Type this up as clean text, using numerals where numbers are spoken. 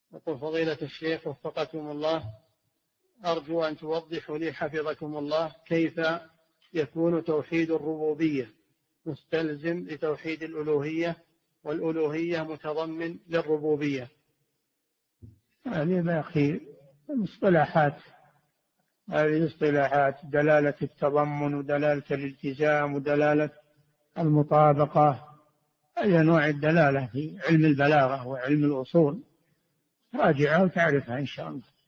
يقول فضيلة الشيخ وفقكم الله، أرجو أن توضحوا لي حفظكم الله كيف يكون توحيد الربوبية مستلزم لتوحيد الألوهية والألوهية متضمن للربوبية. هذه باقي مصطلحات، هذه اصطلاحات دلالة التضمن ودلالة الالتزام ودلالة المطابقة، هي نوع الدلالة في علم البلاغة وعلم الأصول، راجعها وتعرفها إن شاء الله.